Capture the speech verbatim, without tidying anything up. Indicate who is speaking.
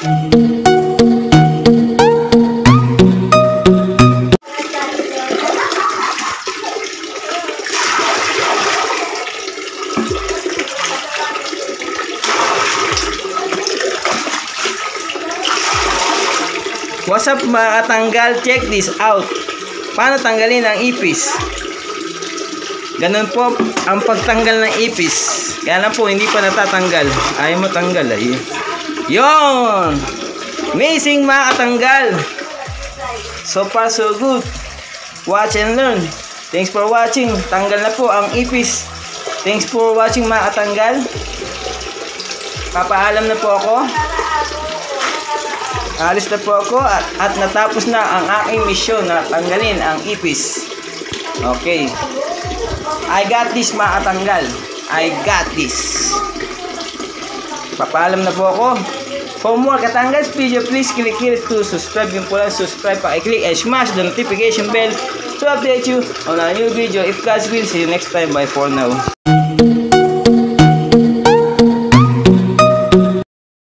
Speaker 1: What's up mga katanggal? Check this out. Paano tanggalin ang ipis? Ganun po ang pagtanggal ng ipis. Kaya lang po hindi pa natatanggal. Ayaw mo tanggal ay. Yon! Amazing mga katanggal. So far so good. Watch and learn. Thanks for watching. Tanggal na po ang ipis. Thanks for watching mga katanggal. Papaalam na po ako. Alis na po ako at, at natapos na ang aking misyon na tanggalin ang ipis. Okay. I got this mga katanggal. I got this. Papaalam na po ako. For more katanggal video, please click here to subscribe. Yung po lang subscribe pa. I-click and smash the notification bell to update you on a new video. If God's will, see you next time. Bye for now.